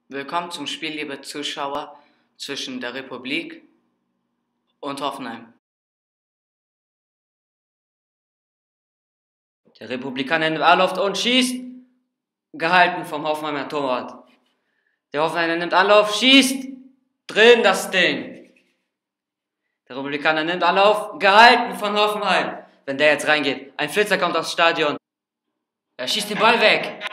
Willkommen zum Spiel, liebe Zuschauer, zwischen der Republik und Hoffenheim. Der Republikaner nimmt Anlauf und schießt. Gehalten vom Hoffenheimer Torwart. Der Hoffenheimer nimmt Anlauf, schießt. Drin das Ding. Der Republikaner nimmt Anlauf, gehalten von Hoffenheim. Wenn der jetzt reingeht. Ein Flitzer kommt aufs Stadion. Er schießt den Ball weg.